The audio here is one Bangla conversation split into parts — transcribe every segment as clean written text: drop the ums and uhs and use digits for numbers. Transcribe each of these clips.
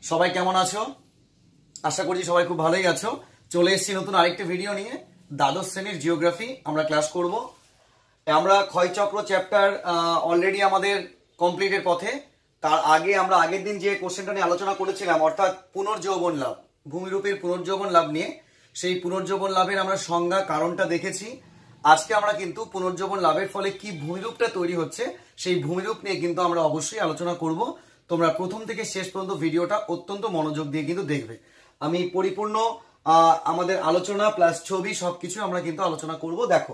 সবাই কেমন আছো? আশা করছি সবাই খুব ভালোই আছো। চলে এসেছি নতুন আরেকটা ভিডিও নিয়ে। দ্বাদশ শ্রেণীর জিওগ্রাফি আমরা ক্লাস করব। আমরা ক্ষয়চক্র চ্যাপ্টার অলরেডি আমাদের কমপ্লিটের পথে। তার আগে আমরা আগের দিন যে কোশ্চেনটা নিয়ে আলোচনা করেছিলাম, অর্থাৎ পুনর্যৌবন লাভ, ভূমিরূপের পুনর্যৌবন লাভ নিয়ে, সেই পুনর্যৌবন লাভের আমরা সংজ্ঞা কারণটা দেখেছি। আজকে আমরা কিন্তু পুনর্যৌবন লাভের ফলে কি ভূমিরূপটা তৈরি হচ্ছে সেই ভূমিরূপ নিয়ে কিন্তু আমরা অবশ্যই আলোচনা করব। তোমরা প্রথম থেকে শেষ পর্যন্ত ভিডিওটা অত্যন্ত মনোযোগ দিয়ে কিন্তু দেখবে। আমি পরিপূর্ণ আমাদের আলোচনা প্লাস ছবি সবকিছু আমরা কিন্তু আলোচনা করব। দেখো,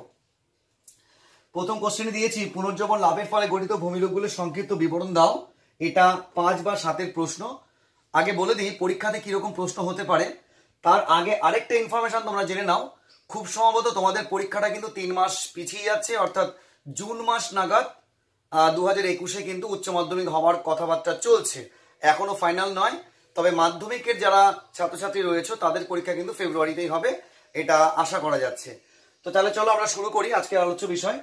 প্রথম কোশ্চেনে দিয়েছি পুনর্যৌবন লাভের ফলে গঠিত ভূমিরূপগুলোর সংক্ষিপ্ত বিবরণ দাও। এটা 5 বা 7-এর প্রশ্ন। আগে বলে দিই পরীক্ষাতে কিরকম প্রশ্ন হতে পারে। তার আগে আরেকটা ইনফরমেশন তোমরা জেনে নাও। খুব সম্ভবত তোমাদের পরীক্ষাটা কিন্তু 3 মাস পিছিয়ে যাচ্ছে, অর্থাৎ জুন মাস নাগাদ 2021-এ কিন্তু উচ্চ মাধ্যমিক হওয়ার কথাবার্তা চলছে। এখনো ফাইনাল নয়, তবে মাধ্যমিকের যারা ছাত্রছাত্রী রয়েছে তাদের পরীক্ষা কিন্তু ফেব্রুয়ারিতেই হবে, এটা আশা করা যাচ্ছে। তো তাহলে চলো আমরা শুরু করি আজকের আলোচ্য বিষয়।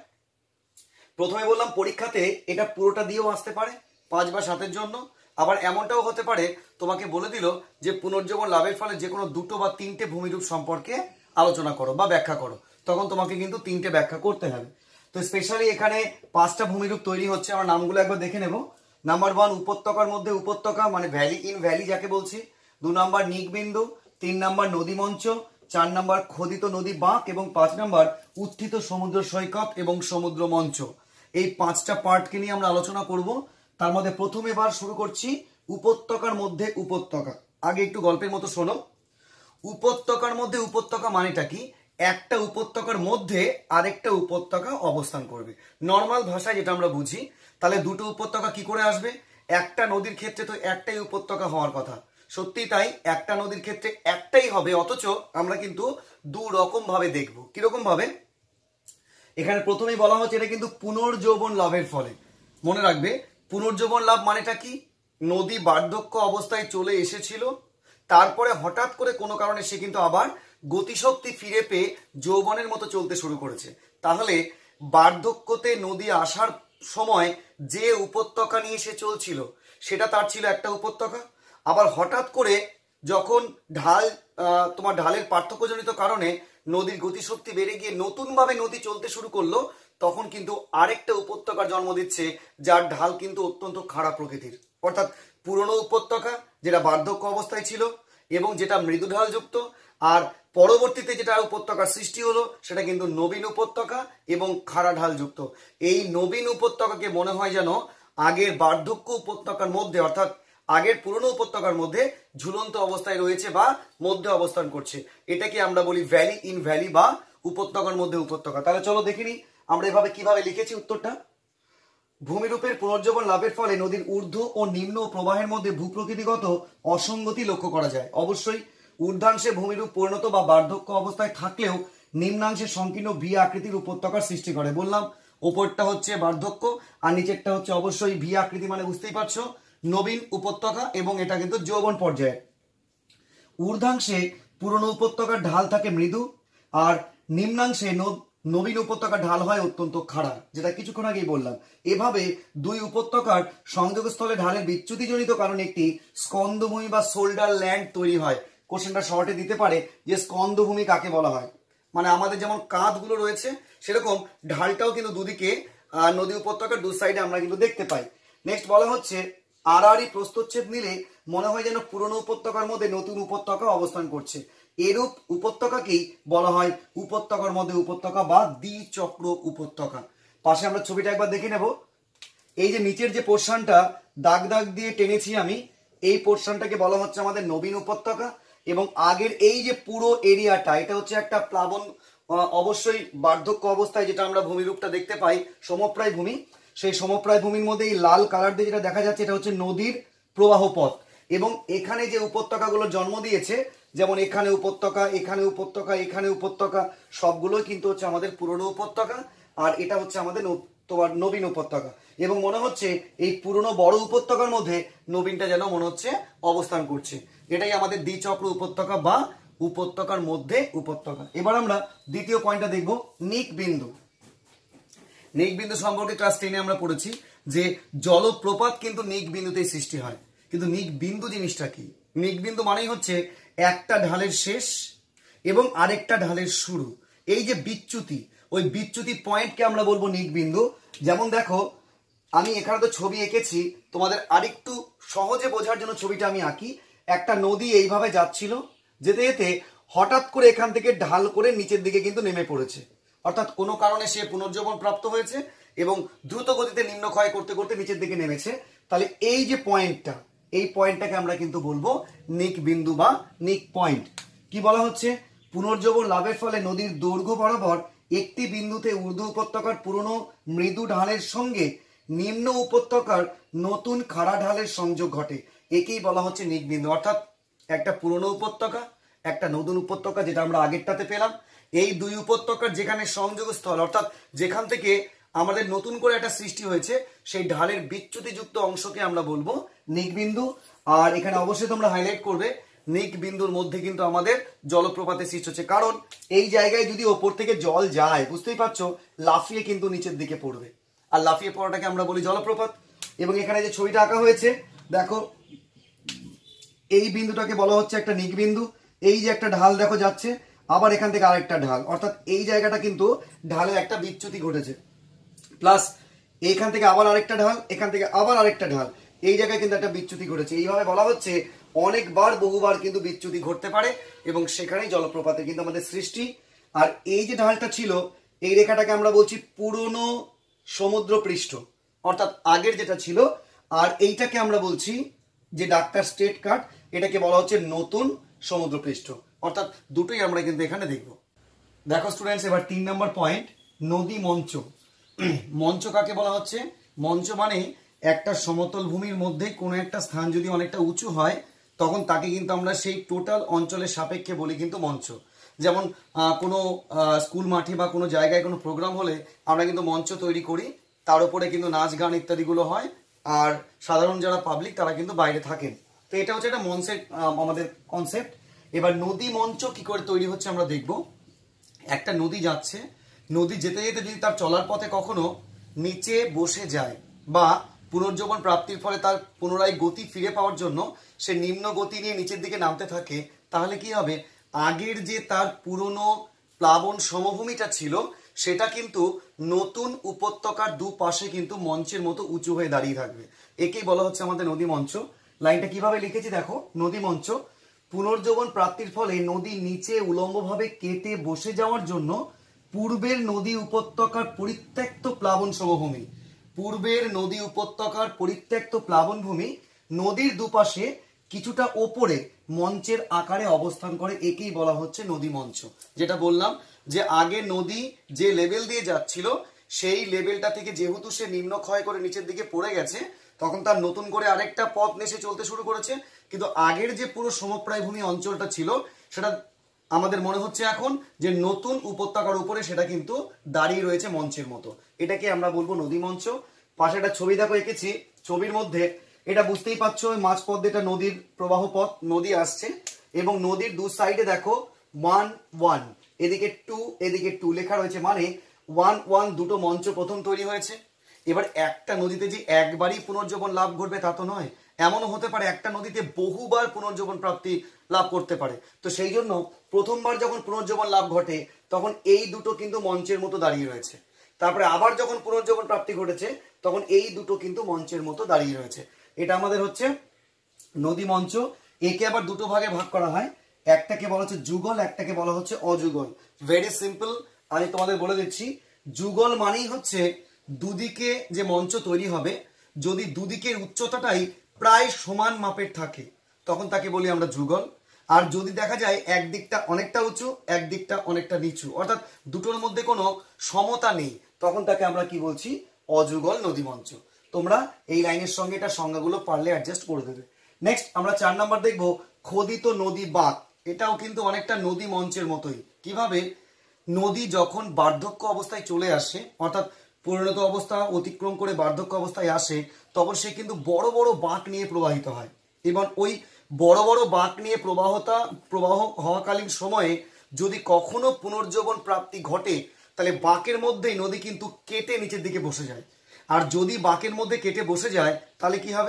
প্রথমে বললাম পরীক্ষাতে এটা পুরোটা দিয়েও আসতে পারে 5 বা 7-এর জন্য। আবার এমনটাও হতে পারে তোমাকে বলে দিল যে পুনর্যৌবন লাভের ফলে যে কোনো 2 বা 3টে ভূমিরূপ সম্পর্কে আলোচনা করো বা ব্যাখ্যা করো, তখন তোমাকে কিন্তু 3টে ব্যাখ্যা করতে হবে। তো স্পেশালি এখানে 5টা ভূমিরূপ তৈরি হচ্ছে, আমরা নামগুলো একবার দেখে নেব। নাম্বার 1 উপত্যকার মধ্যে উপত্যকা, মানে ভ্যালি ইন ভ্যালি যাকে বলছি। 2 নাম্বার নিকবিন্দু, 3 নাম্বার নদী মঞ্চ, 4 নাম্বার খোদিত নদী বাঁক এবং 5 নাম্বার উত্থিত সমুদ্র সৈকত এবং সমুদ্র মঞ্চ। এই 5টা পার্টকে নিয়ে আমরা আলোচনা করব। তার মধ্যে প্রথমে এবার শুরু করছি উপত্যকার মধ্যে উপত্যকা। আগে একটু গল্পের মতো শোনো। উপত্যকার মধ্যে উপত্যকা মানেটা কি? একটা উপত্যকার মধ্যে আরেকটা উপত্যকা অবস্থান করবে। নর্মাল ভাষায় যেটা আমরা বুঝি, তাহলে দুটো উপত্যকা কি করে আসবে? একটা নদীর ক্ষেত্রে তো একটাই উপত্যকা হওয়ার কথা, সত্যি তাই, একটা নদীর ক্ষেত্রে একটাই হবে, অথচ আমরা কিন্তু 2 রকম ভাবে দেখবো। কিরকম ভাবে? এখানে প্রথমেই বলা হচ্ছে এটা কিন্তু পুনর্যৌবন লাভের ফলে। মনে রাখবে পুনর্যৌবন লাভ মানেটা কি? নদী বার্ধক্য অবস্থায় চলে এসেছিল, তারপরে হঠাৎ করে কোনো কারণে সে কিন্তু আবার গতিশক্তি ফিরে পেয়ে যৌবনের মতো চলতে শুরু করেছে। তাহলে বার্ধক্যতে নদী আসার সময় যে উপত্যকা নিয়ে সে চলছিল সেটা তার ছিল একটা উপত্যকা। আবার হঠাৎ করে যখন তোমার ঢালের পার্থক্যজনিত কারণে নদীর গতিশক্তি বেড়ে গিয়ে নতুনভাবে নদী চলতে শুরু করলো, তখন কিন্তু আরেকটা উপত্যকার জন্ম দিচ্ছে যার ঢাল কিন্তু অত্যন্ত খারাপ প্রকৃতির। অর্থাৎ পুরনো উপত্যকা যেটা বার্ধক্য অবস্থায় ছিল এবং যেটা মৃদু ঢাল যুক্ত, আর পরবর্তীতে যেটা উপত্যকার সৃষ্টি হলো সেটা কিন্তু নবীন উপত্যকা এবং খাড়া ঢাল যুক্ত। এই নবীন উপত্যকাকে মনে হয় যেন আগের বার্ধক্য উপত্যকার মধ্যে, অর্থাৎ আগের পুরনো উপত্যকার মধ্যে ঝুলন্ত অবস্থায় রয়েছে বা মধ্যে অবস্থান করছে। এটাকে আমরা বলি ভ্যালি ইন ভ্যালি বা উপত্যকার মধ্যে উপত্যকা। তাহলে চলো দেখিনি আমরা এভাবে কিভাবে লিখেছি উত্তরটা। ভূমিরূপের পুনর্যৌবন লাভের ফলে নদীর ঊর্ধ্ব ও নিম্ন প্রবাহের মধ্যে ভূপ্রকৃতিগত অসঙ্গতি লক্ষ্য করা যায়। অবশ্যই ঊর্ধ্বাংশে ভূমিরূপ পরিণত বা বার্ধক্য অবস্থায় থাকলেও নিম্নাংশে সংকীর্ণ ভি আকৃতির উপত্যকার সৃষ্টি করে। বললাম ওপরটা হচ্ছে বার্ধক্য আর নিচেরটা হচ্ছে অবশ্যই ভি আকৃতি, মানে বুঝতেই পারছো নবীন উপত্যকা, এবং এটা কিন্তু যৌবন পর্যায়ে। ঊর্ধ্বাংশে পুরনো উপত্যকার ঢাল থাকে মৃদু, আর নিম্নাংশে নবীন উপত্যকার ঢাল হয় অত্যন্ত খাড়া, যেটা কিছুক্ষণ আগেই বললাম। এভাবে 2 উপত্যকার সংযোগস্থলে ঢালের বিচ্যুতিজনিত কারণে একটি স্কন্দভূমি বা শোল্ডার ল্যান্ড তৈরি হয়। কোশ্চেনটা শর্টে দিতে পারে যে স্কন্দভূমি কাকে বলা হয়। মানে আমাদের যেমন কাঁধগুলো রয়েছে সেরকম ঢালটাও কিন্তু দুদিকে নদী উপত্যকার 2 সাইডে আমরা কিন্তু দেখতে পাই। নেক্সট বলা হচ্ছে আড়াআড়ি প্রস্থচ্ছেদ নিলে মনে হয় যেন পুরনো উপত্যকার মধ্যে নতুন উপত্যকা অবস্থান করছে। এরূপ উপত্যকাকেই বলা হয় উপত্যকার মধ্যে উপত্যকা বা দ্বিচক্র উপত্যকা। পাশে আমরা ছবিটা একবার দেখে নেব। এই যে নিচের যে পোর্শনটা দাগ দাগ দিয়ে টেনেছি আমি, এই পোর্শনটাকে বলা হচ্ছে আমাদের নবীন উপত্যকা, এবং আগের এই যে পুরো এরিয়াটা এটা হচ্ছে একটা প্লাবন, অবশ্যই বার্ধক্য অবস্থায় যেটা আমরা ভূমিরূপটা দেখতে পাই সমপ্রায় ভূমি। সেই সমপ্রায় ভূমির মধ্যে এই লাল কালার দিয়ে যেটা দেখা যাচ্ছে এটা হচ্ছে নদীর প্রবাহ পথ, এবং এখানে যে উপত্যকাগুলো জন্ম দিয়েছে, যেমন এখানে উপত্যকা, এখানে উপত্যকা, এখানে উপত্যকা, সবগুলোই কিন্তু হচ্ছে আমাদের পুরনো উপত্যকা, আর এটা হচ্ছে আমাদের তোমার নবীন উপত্যকা। এবং মনে হচ্ছে এই পুরনো বড় উপত্যকার মধ্যে নবীনটা যেন মনে হচ্ছে অবস্থান করছে। এটাই আমাদের দ্বিচক্র উপত্যকা বা উপত্যকার মধ্যে উপত্যকা। এবার আমরা দ্বিতীয় পয়েন্টটা দেখব, নিক বিন্দু। নিক বিন্দু সম্পর্কে ক্লাস 10-এ আমরা পড়েছি যে জলপ্রপাত কিন্তু নিক বিন্দুতেই সৃষ্টি হয়। কিন্তু নিক বিন্দু জিনিসটা কি? নিক বিন্দু মানেই হচ্ছে একটা ঢালের শেষ এবং আরেকটা ঢালের শুরু, এই যে বিচ্যুতি, ওই বিচ্যুতি পয়েন্টকে আমরা বলবো নিক বিন্দু। যেমন দেখো, আমি এখানে তো ছবি এঁকেছি, তোমাদের আরেকটু সহজে বোঝার জন্য ছবিটা আমি আঁকি। একটা নদী এইভাবে যাচ্ছিল, যেতে যেতে হঠাৎ করে এখান থেকে ঢাল করে নিচের দিকে কিন্তু নেমে পড়েছে, অর্থাৎ কোনো কারণে সে পুনর্জীবন প্রাপ্ত হয়েছে এবং দ্রুত গতিতে নিম্নক্ষয় করতে করতে নিচের দিকে নেমেছে। তাহলে এই যে পয়েন্টটা, এই পয়েন্টটাকে আমরা কিন্তু বলবো নিক বিন্দু বা নিক পয়েন্ট। কি বলা হচ্ছে? পুনর্জীবন লাভের ফলে নদীর দৈর্ঘ্য বরাবর একটি বিন্দুতে ঊর্ধ্ব উপত্যকার পুরনো মৃদু ঢালের সঙ্গে নিম্ন উপত্যকার নতুন খাড়া ঢালের সংযোগ ঘটে, একেই বলা হচ্ছে নিক বিন্দু। অর্থাৎ একটা পুরনো উপত্যকা, একটা নতুন উপত্যকা, যেটা আমরা আগেরটাতে পেলাম, এই দুই উপত্যকার যেখানে সংযোগ স্থল, অর্থাৎ যেখান থেকে আমাদের নতুন করে একটা সৃষ্টি হয়েছে, সেই ঢালের বিচ্যুতিযুক্ত অংশকে আমরা বলবো নিক বিন্দু। আর এখানে অবশ্যই তোমরা হাইলাইট করবে, নিক বিন্দুর মধ্যে কিন্তু আমাদের জলপ্রপাতের সৃষ্টি হচ্ছে, কারণ এই জায়গায় যদি ওপর থেকে জল যায়, বুঝতেই পারছো, লাফিয়ে কিন্তু নিচের দিকে পড়বে, আর লাফিয়ে পড়াটাকে আমরা বলি জলপ্রপাত। এবং এখানে যে ছবিটা আঁকা হয়েছে দেখো, এই বিন্দুটাকে বলা হচ্ছে একটা নিক বিন্দু। এই যে একটা ঢাল দেখো যাচ্ছে, আবার এখান থেকে আরেকটা ঢাল, অর্থাৎ এই জায়গাটা কিন্তু ঢালের একটা বিচ্যুতি ঘটেছে, প্লাস এইখান থেকে আবার আরেকটা ঢাল, এখান থেকে আবার আরেকটা ঢাল, এই জায়গায় কিন্তু একটা বিচ্যুতি ঘটেছে। এইভাবে বলা হচ্ছে অনেকবার বহুবার কিন্তু বিচ্যুতি ঘটতে পারে এবং সেখানেই জলপ্রপাতের কিন্তু আমাদের সৃষ্টি। আর এই যে ঢালটা ছিল, এই রেখাটাকে আমরা বলছি পুরনো সমুদ্র পৃষ্ঠ, অর্থাৎ আগের যেটা ছিল। আর এইটাকে আমরা বলছি যে ডাক্তার স্ট্রেট কাট, এটাকে বলা হচ্ছে নতুন সমুদ্র পৃষ্ঠ। অর্থাৎ দুটোই আমরা কিন্তু এখানে দেখব। দেখো স্টুডেন্টস, এবার 3 নম্বর পয়েন্ট, নদী মঞ্চ। মঞ্চ কাকে বলা হচ্ছে? মঞ্চ মানে একটা সমতল ভূমির মধ্যে কোনো একটা স্থান যদি অনেকটা উঁচু হয়, তখন তাকে কিন্তু আমরা সেই টোটাল অঞ্চলের সাপেক্ষে বলি কিন্তু মঞ্চ। যেমন কোনো স্কুল মাঠে বা কোনো জায়গায় কোনো প্রোগ্রাম হলে আমরা কিন্তু মঞ্চ তৈরি করি, তার উপরে কিন্তু নাচ গান ইত্যাদিগুলো হয়, আর সাধারণ যারা পাবলিক তারা কিন্তু বাইরে থাকেন। তো এটা হচ্ছে একটা মঞ্চের আমাদের কনসেপ্ট। এবার নদী মঞ্চ কি করে তৈরি হচ্ছে আমরা দেখব। একটা নদী যাচ্ছে, নদী যেতে যেতে যদি তার চলার পথে কখনো নিচে বসে যায় বা পুনর্জীবন প্রাপ্তির ফলে তার পুনরায় গতি ফিরে পাওয়ার জন্য সে নিম্ন গতি নিয়ে নিচের দিকে নামতে থাকে, তাহলে কি হবে? আগের যে তার পুরনো প্লাবন সমভূমিটা ছিল, সেটা কিন্তু নতুন উপত্যকার দুপাশে কিন্তু মঞ্চের মতো উঁচু হয়ে দাঁড়িয়ে থাকবে, একেই বলা হচ্ছে আমাদের নদী মঞ্চ। লাইনটা কিভাবে লিখেছি দেখো, নদী মঞ্চ, পুনর্জীবন প্রাপ্তির ফলে নদী নিচে উলম্বভাবে কেটে বসে যাওয়ার জন্য পূর্বের নদী উপত্যকার পরিত্যক্ত প্লাবন সমভূমি, পূর্বের নদী উপত্যকার পরিত্যক্ত প্লাবন ভূমি নদীর দুপাশে কিছুটা ওপরে মঞ্চের আকারে অবস্থান করে, একেই বলা হচ্ছে নদী মঞ্চ। যেটা বললাম যে আগে নদী যে লেভেল দিয়ে যাচ্ছিল, সেই লেভেলটা থেকে যেহেতু সে নিম্ন ক্ষয় করে নিচের দিকে পড়ে গেছে, তখন তার নতুন করে আরেকটা পথ নেশে চলতে শুরু করেছে। কিন্তু আগের যে পুরো সমপ্রায় ভূমি অঞ্চলটা ছিল, সেটা আমাদের মনে হচ্ছে এখন যে নতুন উপত্যকার উপরে সেটা কিন্তু দাঁড়িয়ে রয়েছে মঞ্চের মতো, এটাকে আমরা বলবো নদী মঞ্চ। পাশে একটা ছবি দেখো এঁকেছি, ছবির মধ্যে এটা বুঝতেই পারছো, ওই মাঝ পথ এটা নদীর প্রবাহ পথ, নদী আসছে এবং নদীর দু সাইডে দেখো 1 1, এদিকে 2 এদিকে 2 লেখা রয়েছে, মানে 1 1 দুটো মঞ্চ প্রথম তৈরি হয়েছে। এবার একটা নদীতে যে একবারই পুনর্জীবন লাভ ঘটবে তা তো নয়, এমনও হতে পারে একটা নদীতে বহুবার পুনর্জীবন প্রাপ্তি লাভ করতে পারে। তো সেই জন্য প্রথমবার যখন পুনর্জীবন লাভ ঘটে, তখন এই দুটো কিন্তু মঞ্চের মতো দাঁড়িয়ে রয়েছে। তারপরে আবার যখন পুনর্জীবন প্রাপ্তি ঘটেছে, তখন এই দুটো কিন্তু মঞ্চের মতো দাঁড়িয়ে রয়েছে। এটা আমাদের হচ্ছে নদী মঞ্চ। একে আবার দুটো ভাগে ভাগ করা হয়, একটাকে বলা হচ্ছে যুগল, একটাকে বলা হচ্ছে অযুগল। ভেরি সিম্পল, আমি তোমাদের বলে দিচ্ছি। যুগল মানেই হচ্ছে দুদিকে যে মঞ্চ তৈরি হবে, যদি দুদিকের উচ্চতাটাই প্রায় সমান মাপের থাকে, তখন তাকে বলি আমরা যুগল। আর যদি দেখা যায় একদিকটা অনেকটা উঁচু, একদিকটা অনেকটা নিচু, অর্থাৎ দুটোর মধ্যে কোনো সমতা নেই, তখন তাকে আমরা কি বলছি? অযুগল নদী মঞ্চ। তোমরা এই লাইনের সঙ্গে এটা সংজ্ঞাগুলো পারলে অ্যাডজাস্ট করে দেবে। নেক্সট আমরা 4 নাম্বার দেখবো, খোদিত নদী বাঁক। এটাও কিন্তু অনেকটা নদী মঞ্চের মতোই। কিভাবে? নদী যখন বার্ধক্য অবস্থায় চলে আসে, অর্থাৎ পরিণত অবস্থা অতিক্রম করে বার্ধক্য অবস্থায় আসে, তখন সে কিন্তু বড় বড় বাঁক নিয়ে প্রবাহিত হয়। এবং ওই বড় বড় বাঁক নিয়ে প্রবাহ হওয়াকালীন সময়ে যদি কখনো পুনর্জীবন প্রাপ্তি ঘটে, তাহলে বাঁকের মধ্যেই নদী কিন্তু কেটে নিচের দিকে বসে যায়। আর যদি বাঁকের মধ্যে কেটে বসে যায়, তাহলে কি হবে?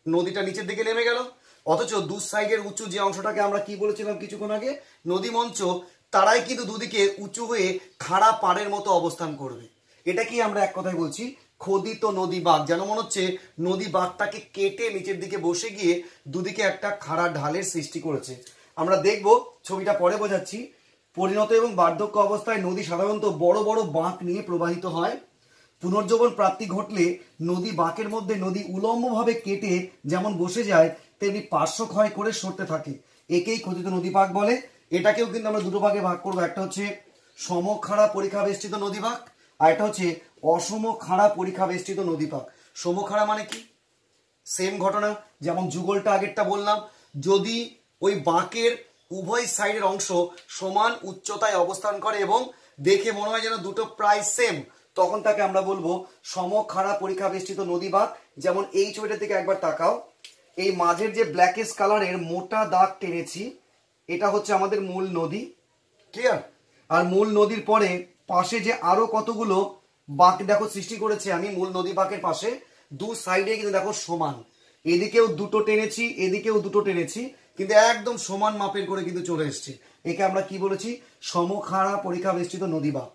নদীটা নিচের দিকে নেমে গেল, অথচ দু সাইডের উঁচু যে অংশটাকে আমরা কি বলেছিলাম কিছুক্ষণ আগে, নদী মঞ্চ, তারাই কিন্তু দুদিকে উঁচু হয়ে খাড়া পাড়ের মতো অবস্থান করবে। এটা কি আমরা এক কথায় বলছি খোদিত নদী বাঁক, যেন মনে হচ্ছে নদী বাঁকটাকে কেটে নিচের দিকে বসে গিয়ে দুদিকে একটা খাড়া ঢালের সৃষ্টি করেছে। আমরা দেখব, ছবিটা পরে বোঝাচ্ছি। পরিণত এবং বার্ধক্য অবস্থায় নদী সাধারণত বড় বড় বাঁক নিয়ে প্রবাহিত হয়। পুনর্জীবন প্রাপ্তি ঘটলে নদী বাঁকের মধ্যে নদী উলম্বভাবে কেটে যেমন বসে যায় তেমনি পার্শ্বক্ষয় করে সরতে থাকে। একেই খোদিত নদী বাঁক বলে। এটাকেও কিন্তু আমরা দুটো ভাগে ভাগ করবো, একটা হচ্ছে সমখাড়া পরিখা বেষ্টিত নদী বাঁক, আর একটা হচ্ছে অসমখাড়া পরিখা বেষ্টিত নদী বাঁক। সমখাড়া মানে কি? সেম ঘটনা, যেমন যুগলটা আগেরটা বললাম, যদি ওই বাঁকের উভয় সাইডের অংশ সমান উচ্চতায় অবস্থান করে এবং দেখে মনে হয় যেন দুটো প্রায় সেম, তখন তাকে আমরা বলবো সমখাড়া পরিখা বেষ্টিত নদী বাঁক। যেমন এই ছবিটার দিকে একবার তাকাও, এই মাঝের যে ব্ল্যাকেশ কালারের মোটা দাগ টেনেছি, এটা হচ্ছে আমাদের মূল নদী, ক্লিয়ার? আর মূল নদীর পরে পাশে যে আরো কতগুলো বাঁক দেখো সৃষ্টি করেছে আমি মূল নদী বাঁকের পাশে, দু সাইডে কিন্তু দেখো সমান, এদিকেও দুটো টেনেছি এদিকেও দুটো টেনেছি, কিন্তু একদম সমান মাপের করে কিন্তু চলে এসছে। একে আমরা কি বলেছি? সমখাড়া পরিখা বেষ্টিত নদী বাঁক।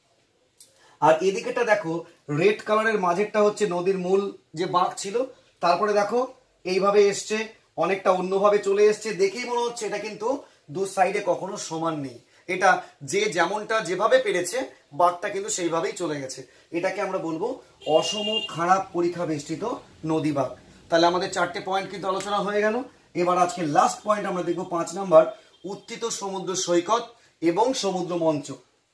আর এদিকেটা দেখো, রেড কালারের মাঝেরটা হচ্ছে নদীর মূল যে বাঁক ছিল, তারপরে দেখো এইভাবে এসছে, অনেকটা অন্যভাবে চলে এসছে, দেখেই মনে হচ্ছে এটা কিন্তু দু সাইডে কখনো সমান নেই। এটা যে যেমনটা যেভাবে পেরেছে বাঁকটা কিন্তু সেইভাবেই চলে গেছে। এটাকে আমরা বলবো অসম খাড়া পরিখা বেষ্টিত নদী বাঁক। তাহলে আমাদের 4টে পয়েন্ট কিন্তু আলোচনা হয়ে গেল। এবার আজকে লাস্ট পয়েন্ট আমরা দেখবো 5 নাম্বার, উত্থিত সমুদ্র সৈকত এবং সমুদ্র মঞ্চ।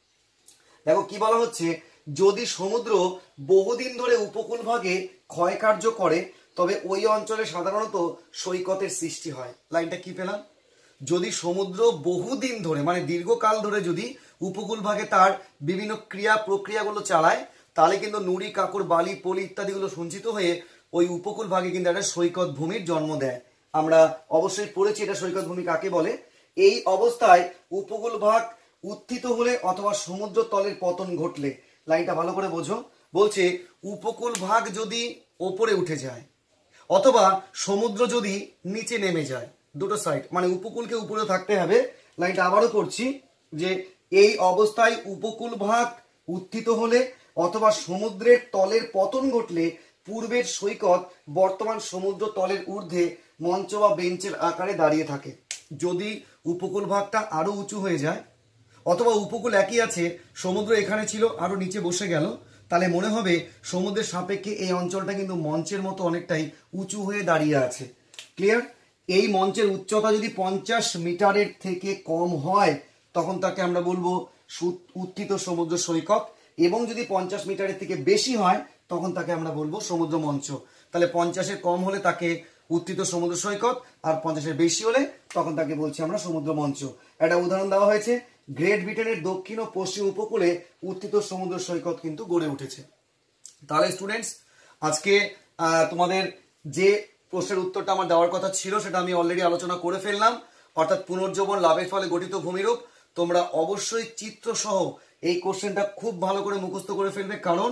দেখো কি বলা হচ্ছে, যদি সমুদ্র বহুদিন ধরে উপকূল ভাগে ক্ষয়কার্য করে তবে ওই অঞ্চলে সাধারণত সৈকতের সৃষ্টি হয়। লাইনটা কি পেলাম? যদি সমুদ্র বহুদিন ধরে মানে দীর্ঘকাল ধরে যদি উপকূল ভাগে তার বিভিন্ন ক্রিয়া প্রক্রিয়াগুলো চালায়, তাহলে কিন্তু নুড়ি কাকর বালি পলি ইত্যাদিগুলো সঞ্চিত হয়ে ওই উপকূল ভাগে কিন্তু একটা সৈকত ভূমির জন্ম দেয়। আমরা অবশ্যই পড়েছি এটা সৈকত ভূমি কাকে বলে। এই অবস্থায় উপকূল ভাগ উত্থিত হলে অথবা সমুদ্র তলের পতন ঘটলে, লাইনটা ভালো করে বোঝো, বলছে উপকূল ভাগ যদি ওপরে উঠে যায় অথবা সমুদ্র যদি নিচে নেমে যায়, দুটো সাইড মানে উপকূলকে উপরে থাকতে হবে। লাইনটা আবারও করছি, যে এই অবস্থায় উপকূল ভাগ উত্থিত হলে অথবা সমুদ্রের তলের পতন ঘটলে পূর্বের সৈকত বর্তমান সমুদ্র তলের ঊর্ধ্বে মঞ্চ বা বেঞ্চের আকারে দাঁড়িয়ে থাকে। যদি উপকূল ভাগটা আরো উঁচু হয়ে যায় অথবা উপকূল একই আছে, সমুদ্র এখানে ছিল আরো নিচে বসে গেল, তাহলে মনে হবে সমুদ্রের সাপেক্ষে এই অঞ্চলটা কিন্তু মঞ্চের মতো অনেকটাই উঁচু হয়ে দাঁড়িয়ে আছে। ক্লিয়ার? এই মঞ্চের উচ্চতা যদি 50 মিটারের থেকে কম হয় তখন তাকে আমরা বলবো উত্থিত সমুদ্র সৈকত, এবং যদি 50 মিটারের থেকে বেশি হয় তখন তাকে আমরা বলবো সমুদ্র মঞ্চ। তাহলে 50-এর কম হলে তাকে উত্থিত সমুদ্র সৈকত, আর 50-এর বেশি হলে তখন তাকে বলছি আমরা সমুদ্র মঞ্চ। একটা উদাহরণ দেওয়া হয়েছে, গ্রেট ব্রিটেনের দক্ষিণ ও পশ্চিম উপকূলে উত্থিত সমুদ্র সৈকত কিন্তু গড়ে উঠেছে। তাহলে স্টুডেন্টস, আজকে তোমাদের যে প্রশ্নের উত্তরটা আমার দেওয়ার কথা ছিল সেটা আমি অলরেডি আলোচনা করে ফেললাম, অর্থাৎ পুনর্জীবন লাভের ফলে গঠিত ভূমিরূপ। তোমরা অবশ্যই চিত্র সহ এই কোশ্চেনটা খুব ভালো করে মুখস্থ করে ফেলবে, কারণ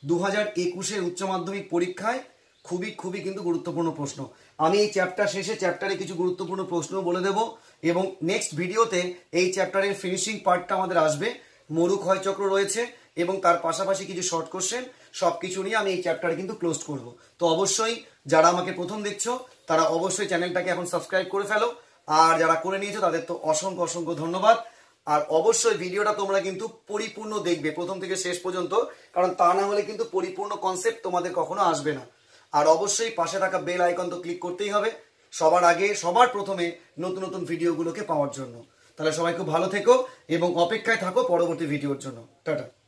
2021-এর উচ্চ মাধ্যমিক পরীক্ষায় খুবই খুবই কিন্তু গুরুত্বপূর্ণ প্রশ্ন। আমি এই চ্যাপ্টার শেষে চ্যাপ্টারে কিছু গুরুত্বপূর্ণ প্রশ্ন বলে দেব, এবং নেক্সট ভিডিওতে এই চ্যাপ্টারের ফিনিশিং পার্টটা আমাদের আসবে। মরু ক্ষয়চক্র রয়েছে এবং তার পাশাপাশি কিছু শর্ট কোশ্চেন, সবকিছু নিয়ে আমি এই চ্যাপ্টারে কিন্তু ক্লোজ করব। তো অবশ্যই যারা আমাকে প্রথম দেখছো তারা অবশ্যই চ্যানেলটাকে এখন সাবস্ক্রাইব করে ফেলো, আর যারা করে নিয়েছো তাদের তো অসংখ্য অসংখ্য ধন্যবাদ। আর অবশ্যই ভিডিওটা তোমরা কিন্তু পরিপূর্ণ দেখবে প্রথম থেকে শেষ পর্যন্ত, কারণ তা না হলে কিন্তু পরিপূর্ণ কনসেপ্ট তোমাদের কখনো আসবে না। আর অবশ্যই পাশে থাকা বেল আইকন তো ক্লিক করতেই হবে সবার আগে সবার প্রথমে নতুন নতুন ভিডিওগুলোকে পাওয়ার জন্য। তাহলে সবাই খুব ভালো থেকো এবং অপেক্ষায় থাকো পরবর্তী ভিডিওর জন্য। টাটা।